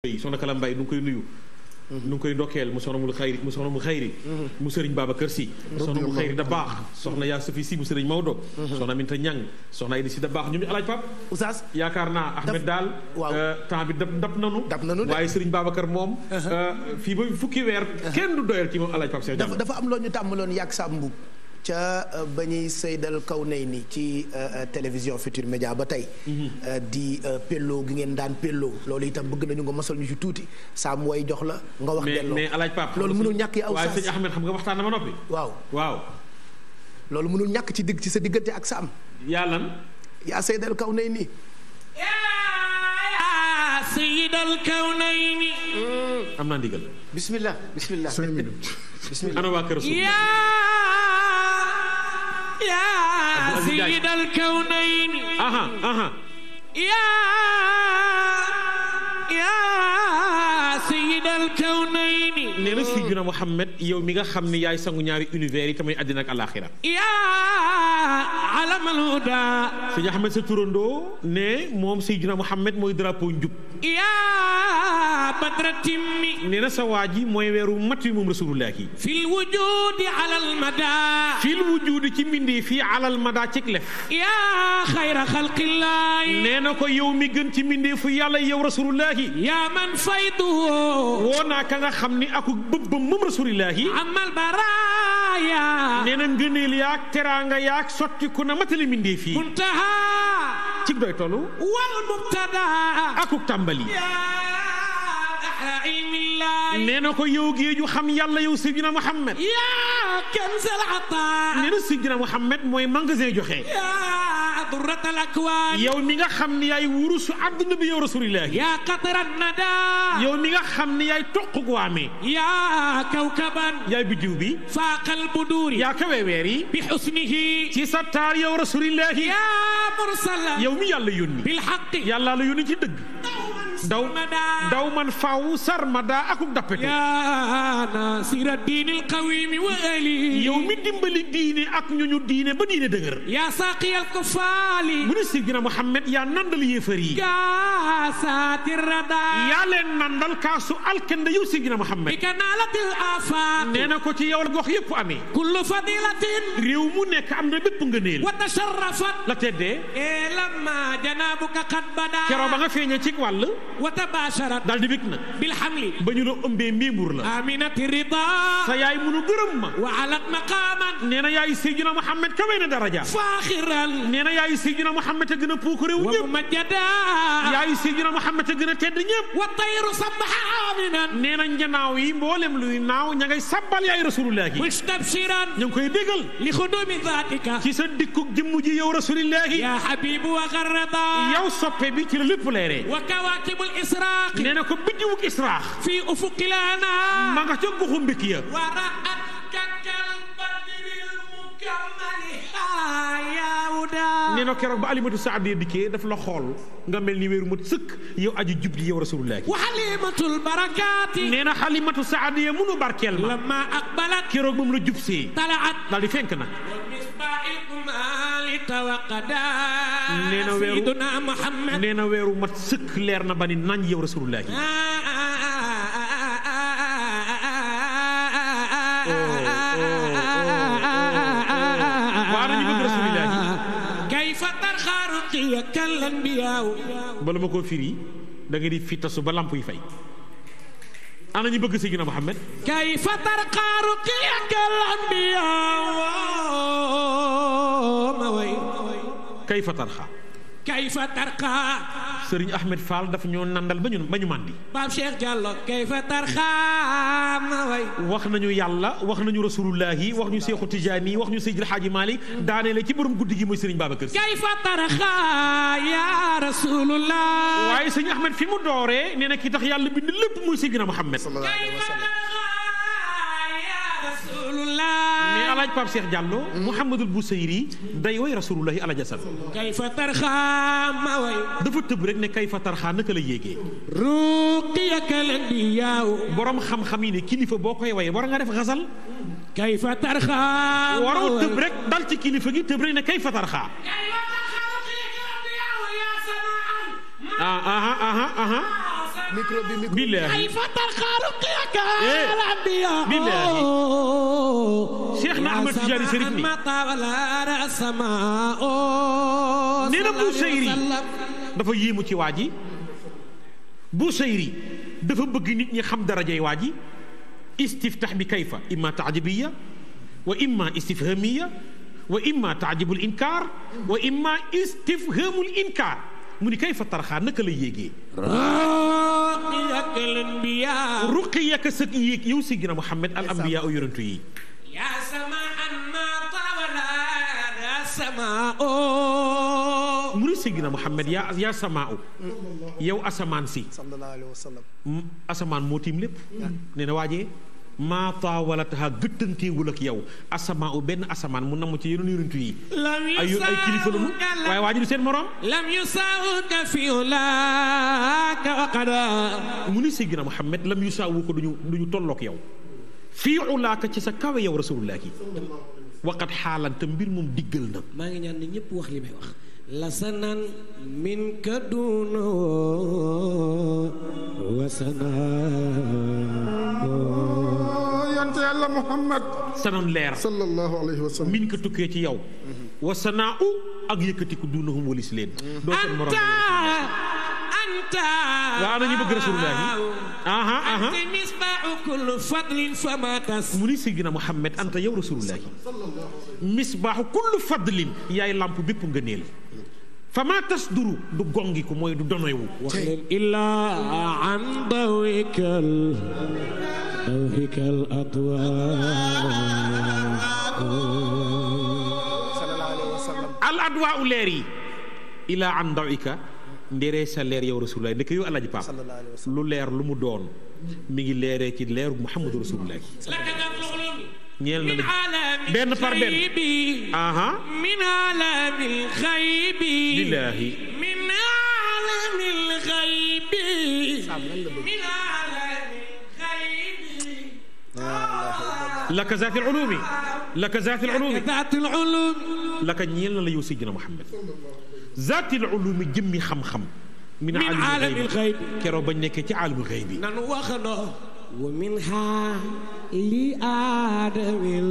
soxna Kala Mbaye nu ngi koy nuyu nu ngi koy ndokkeel mu soxna mu xayri mu sëriñ Babacar Si soxna mu xayri da baax soxna yaa Safi Si mu sëriñ Maodo soxna Minta Ñang soxna Idi Si da baax ñoom ñu alaaj Pap Oustaz yaakaar naa Ahmed daal temps bi dab nanu waaye sëriñ Babacar moom fii ba fukki weer kenn du doyal ci moom alaaj Pap dafa am loo ñu tàmmaloon yàgg sa mbub ca ba ñuy Seydal Kawnayni ci télévision Futurs Médias ba tey di pello gi ngeen daan pello loolu itam bëgg nañu nga mosal ñu ci tuuti saa mu way jox la nga wax delloo mais alaaj Pape loolu mënul ñàkk yi aw waaye sëñ Ahmed xam nga waxtaan na ma noppi waaw loolu mënul ñàkk ci sa diggante ak sa am yaa lan yaa Seydal Kawnayni yaa Seydal Kawnayni am naa ndigal bismillah 5 minutes bismillah ana waa kër يا سيد الكونين يا سيد الكونين nee na Seydina Muhammad yow mi nga xam ne yaay sangu ñaari univers yi tamay àddina ak alaaxira يا علم الهدى Sëñ Ahmed sa turandoo ne moom Seydina Muhammad mooy drapeau njub يا بدر التم nee na sa waa ji mooy weeru mat wi moom rasulullahi في الوجود على المدى fil wujudi ci mbindee fii alal mada cig lef يا خير خلق الله nee na ko yow mi gën ci mbindee fu yàlla yow rasulullahi يا من فيضه woo naa ka nga xam ni aku bëbbam moom rasulullahi amal baraaya nee na ngëneel yaag teraanga yaag sotti ku na matali mbindee fii muntaha cig doy tollu wal mubtada akuk tàmbali nee na ko yow géeju xam yàlla yow Seydina Muhammad yaa kanzal ataa nee na Seydina Muhammad mooy magasin joxe yaa durratal akwaan yow mi nga xam ni yaay wurusu àdduna bi yow rasulillah yaa qatran nada yow mi nga xam ni yaay toq waame yaa kawkaban yaay biddiw bi faaqal buduuri yaa kawe weer yi bi xusnihi ci sa taar yow rasulillah yaa mursala yow mi yàlla yónni bil xaqi yàlla la yónni ci dëgg daw man faaw sarmada akuk dappetu yaa nasira diinil qawimi wa ali yow mi dimbali diine ak ñu diine ba diine dëgër yaa saqiyal kufaali mu ne Seydina Muhammad yaa nandal yéefar yi kaasaati rada yaa leen nandal kaasu alkende yow Seydina Muhammad bi kanaalatil afaaq nee na ko ci yow la gox yëpp amee kullu fadilatin réew mu nekk am na bépp ngëneel wa tasharrafat la teddee lamma janaabuka qad bada keroo ba nga feeñee ci wàll wa tabasharat daal di bég na bil hamli ba ñu la ëmbee méemur la aminati rida sa yaay munu gërëm ma wa alat maqaman nee na yaay Seydina Muhammad kawee na daraja faaxiran nee na yaay Seydina Muhammad a gën a puuk réew ñëpp wa mumajjada yaay Seydina Muhammad a gën a tedd ñëpp wa tayru sabbaha aminan nee na njanaaw yi mboolem luy naaw ña ngay sabbal yaay rasulullahi mustabshiran ñu ngi koy bégal li xudumi dhaatika ci sa dikkuk jëmm ji yow rasulillahi ya habibu wa garrada yow soppe bi ci la lépp leeree wa kawaakibul israaq nee na ko biddiwuk israax fi ufuqilana ma nga ca goxu mbik ya wa ra'at kakal badril mukammali yawda nee na keroog ba alimatu saadee dikkee daf la xool nga mel ni wéeru mat sëkk yow aju jub ji yow rasulullahi wa halimatul barakaati nee na xalimatu saadee munu barkeel ma lamma aqbalat keroog moom la jub see talaat daal di fenk nag nee na weeru mat sëkk leer na ba ni nañ yow rasulullahi waa nañu bëgg rasulullahi kayfa tarxaa ruqiyaka al-anbiyaa bala ma koo firi da nga di fi tasu ba lamp yi fay ana ñu bëgg Seydina Muhammad kayfa tarxaa ruqiyaka al-anbiyaa ma way kayfa tarxa kayfa tarxaa Sëriñ Ahmed Fall dafa ñoo nandal ba ñu màndi Pape Cheikh Diallo kayfa tarxaa ma way wax nañu yàlla wax nañu rasulullahi wax ñu Seexu Tijaani wax ñu Seydil Xaaji Maalik daanee la ci borom guddi gi mooy Sëriñ Babacar Si kayfa tarxaa ya rasulullah waaye Sëriñ Ahmed fi mu dooree nee na ki tax yàlla bind lépp muy Seydina Muhammad mais alaaj Pape Cheikh Diallo Mouhamadul Bousayri day way rasulullahi ala jasad kayfa tarxaa ma way dafa tëb rek ne kayfa tarxaa naka la yéegee ruqiyaka al-anbiyaa borom xam-xam yi ne kilifa boo koy waye war nga def xasal kayfa tarxaa waroo tëb rek dal ci kilifa gi tëb rek ne kayfa tarxaa micro bi micro. billaahi billaahi Cheikh na Ahmad Tidiane Chérif ni nee na Busayri dafa yéemu ci waa ji. Busayri dafa bëgg nit ñi xam darajay waa ji. istiftax bi kayfa imma taajabiya wa imma istifhamiya wa imma taajibul inkaar wa imma istifhamul inkaar mu ni kayfa tarxaa naka la yéegee. ruqiyaka sa yéeg yow si gina Muhammad al ambiya o yonentu yi. yaa samaan ma tawala samaa mu ni si gina Muhammad yaa samaa yow asamaan si. sallallahu alayhi wa sallam. asamaan moo tiim lépp. nee na waajee maa taawalataha gëttanteewul ak yow asamaa benn asamaan mu namm ci yeneen yonentu yi. ay kilifa lañu waaye waa ji du seen morom. lam yusaawuka fi ulaaka wa qada mu ni Seydina Muhammad lam yusaawu ko duñu tollook yow fii ulaaka ci sa kawe yow rasulullah yi waqat xaalante mbir moom diggal na. maa ngi ñaan ne ñëpp wax li may wax. la sanan min ka duno wa sanan yonte yàlla Muhammad sanan leer sallallahu alayhi wa sallam min ka tukkee ci yow wa sanaa ak yëkkatiku dunahum walis leen doo seen morom anta waa nañu bëgg rasulullah yi anta misbaahu kulli fadlin fama tas mu ni Seydina Muhammad anta yow rasulullah yi misbaahu kulli fadlin yaay lamp bépp ngëneel fama tas duru du gongiku mooy du donoywu wax leen illaa an dawikal adwa al adwa u leer yi ilaa an dawika nderee sa leer yow rasulullah ndeke yow Alaaji Paap lu leer lu mu doon mi ngi leeree ci leeru Muhammadu rasulullah ñeel na la benn par benn aha min alamil xaybi billahi min alamil xaybi min alamil xaybi laka zaatil ulumi laka zaatil ulumi zaatil ulum laka ñeel na la yow Seydina Muhammad zaatil ulumi jëmmi xam-xam min alamil xaybi keroog bañ nekkee ci alamil xaybi nan waxandoo wa minha li aadamil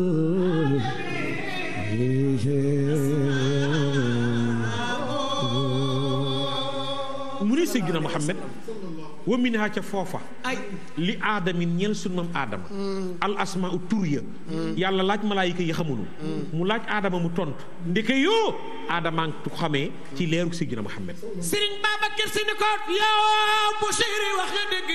mu ni Seydina Muhammad wa minha ca foofa li aadamin ñeel sunu maam aadama al asmaa u tur ya yàlla laaj malaayika yi xamunu mu laaj aadama mu tontu ndeke yoo aadama ngi tu xamee ci leerug Seydina Muhammad Sëriñ Babacar Si ni ko yow bu séeri wax nga dëgg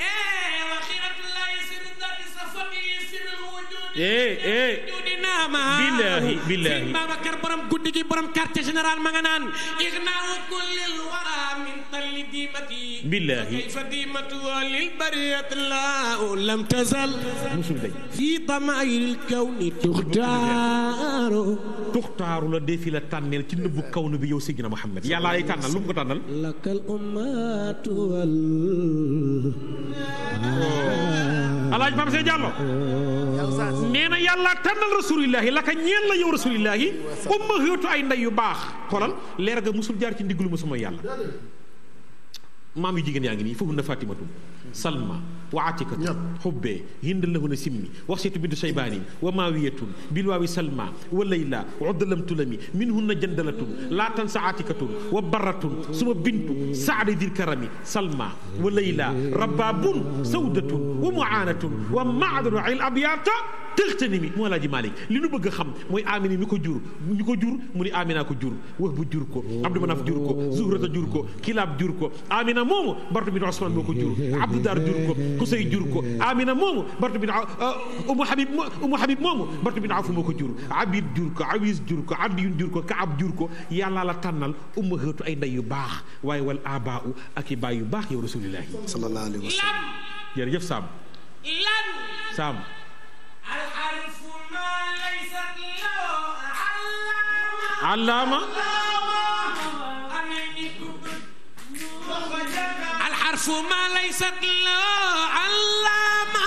billahi billahi Babacar borom guddi gi borom quartier général ma nga naan ighna'u kullil wara min talli dimati billahi kayfa dimatu lil bariyat la lam tazal musul day fi dama'il kawni tuxtaaru la defi la tànneel ci nëbbu kawnu bi yow Seydina Muhammad yàlla lay tànnal lu mu ko tànnal lakal ummatu wal Alaaji Pape Sey Diallo nee na yàlla tànnal rasulillahi la ka ñeel la yow rasulillahi umma xëetu ay ndey yu baax xoolal leer ga musul jaar ci ndiglu ma sama yàlla maam yu jigéen yaa ngi nii foofu na Fatimatu Salma wa Atikatu xubbee hind lahuna simmi waxseetu bintu Saybaani wa maawiyatun bilwaawi Salma wa Layla uddalam tulami minhunna jandalatun laa tansa Atikatun wa barratun suma bintu saadi dir karami Salma wa Layla rababun sawdatun wa muaanatun wa maadanu il abyata tëxtani mi moo Alaaji Malik li nu bëgg a xam mooy Amina mi ko jur ñu ko jur mu ni Amina ko jur wax bu jur ko Abdou Manaf jur ko Zuhrata jur ko Kilaab jur ko Amina moomu Bartu bin Osman moo ko jur Abdou Dar jur ko Kusay jur ko Amina moomu Bartu bin Umu Habib moomu Bartu bin Awf moo ko jur Abid jur ko Awis jur ko Abdiyun jur ko Kaab jur ko yàlla la tànnal umma xëetu ay ndey yu baax waaye wal abaa u ak i baay yu baax yow rasulillahi sallallahu alayhi wa sallam jërëjëf Sam Sam علامة الحرف ما ليست له علامة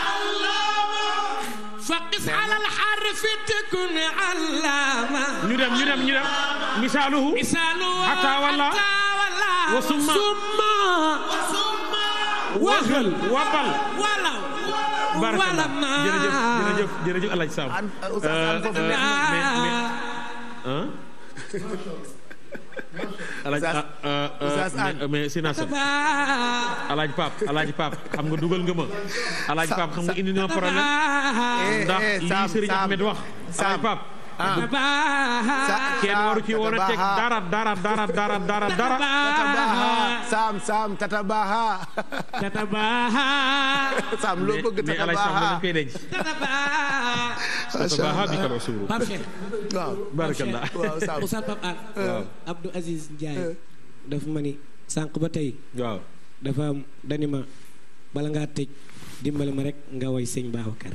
فقس على الحرف تكون علامة ندم مثاله حتى ولا وثم waxal wabal wala barakallah jërëjëf Alaaji Sam mais si naa Alaaji Pape xam nga dugal nga ma Alaaji Pape xam nga indi na problème ndax lii Serigne Ahmed wax Alaaji Pape kenn waru ci woon a teg dara Sam tatabaha Sam loo bëgg mais Alaaji Sam dañ koy denc tatabaha bi kala suuru Pape Cheikh waaw barakallah Oustaz Pape Al Abdou Aziz Ndiaye dafa ma ni sànq ba tey waaw dafa am dani ma bala ngaa tëj dimbali ma rek nga woy sëñ Babacar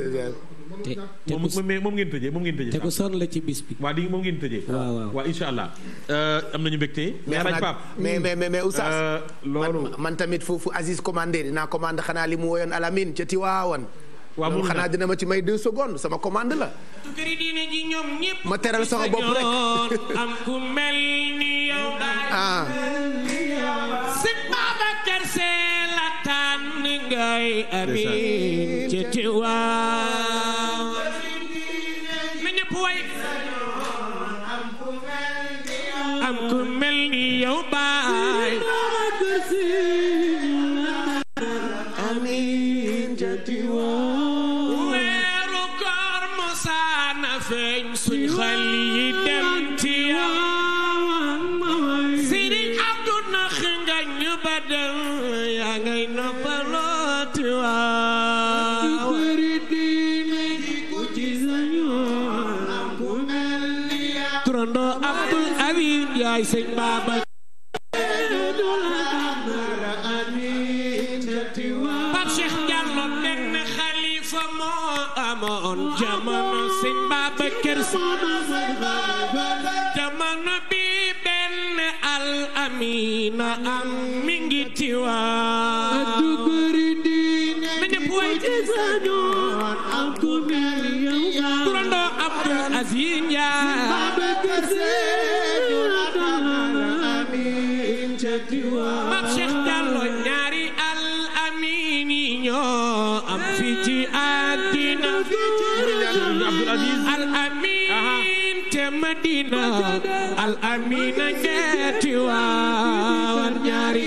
moom ngeen tëjee te ku sonn la ci bis bi waa di moom ngeen tëjee waaw insha allah am nañu mbégte mais Alaaji Pape mais Oustaz loolu man tamit fu Aziz commandé dinaa commande xanaa li mu woyoon Alamine ca Tiwaawan waaw moom xanaa dina ma ci may 2 secondes sama commande la ma teral sama bopp rek am ku mel ni yow sëñ Babacar see la tànn ngay amin ci Tiwaawan na ñëpp way am ku mel ni yow baay amin ci Tiwaawan weeru koor mosaana feeñ suñ xel yi dem Tiwaawan Sëriñ Abdu nax nga ñu ba dem yaa ngay noppaloo Tiwaawan turandoo Abdul Aziz Njaay sëñ Baba Pape Cheikh Diallo benn xalifa moo amoon jamono sëñ Babacar Si jamono bi benn al amina am mi ngi Tiwaawan na ñëpp way turandoo Abdul Aziz Njaay Pape Cheikh Diallo ñaari al amin yi ñoo am fi ci àddina Abdul Aziz al amin te Madina al amin a ñetti Tiwaawan ñaari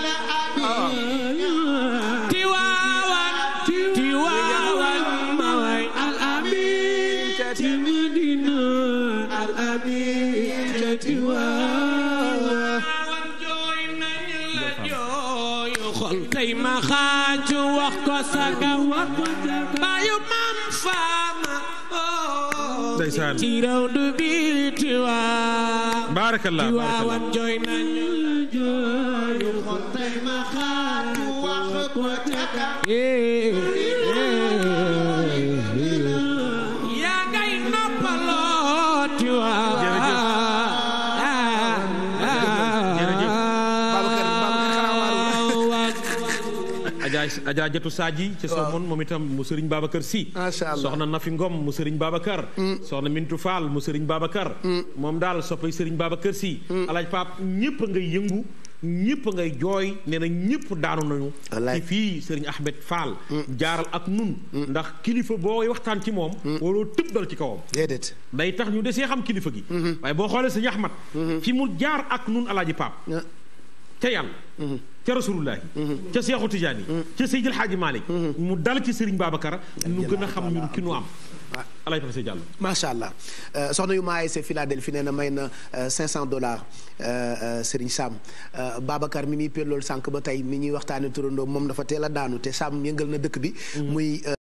Tiwaawan ma way al amin te Madina al amin te Tiwaawan jooy nañu la jooyu xol tey ma xaaju wax ko saga baayu mam faama ndeysaan ci raw du bi Tiwaawan barakallah Tiwaawan jooy nañu la jooyu xol tey ma xaaju wax ko saga yaa ngay noppaloo Tiwaawan Adja Jatu Sadji ci Somone moom itam mu Sëriñ Babacar Si macha Allah soxna Nafi Ngom mu Sëriñ Babacar soxna Mintu Fall mu Sëriñ Babacar moom daal soppay Sëriñ Babacar Si Alaaji Pape ñëpp ngay yëngu ñëpp ngay jooy nee na ñëpp daanu nañu ci fii Sëriñ Ahmed Fall jaaral ak nun ndax kilifa booy waxtaan ci moom waroo tëb dal ci kawam déedéet day tax ñu desee xam kilifa gi waaye boo xoolee Sëriñ Ahmed fi mu jaar ak nun Alaaji Pape ca yàlla ca rasulullahi ca Seexu Tijaani ca Seydil Xaaji Malik mu dal ci Sëriñ Babacar nu gën a xam ñun ki nu am Alaaji Pape Diallo macha allah soxna yu maaye se Philadelphie nee na may na $500 Serigne Sam Babacar mi muy pellool sànq ba tey mi ñuy waxtaane turandoo moom dafa teel a daanu te Sam yëngal na dëkk bi muy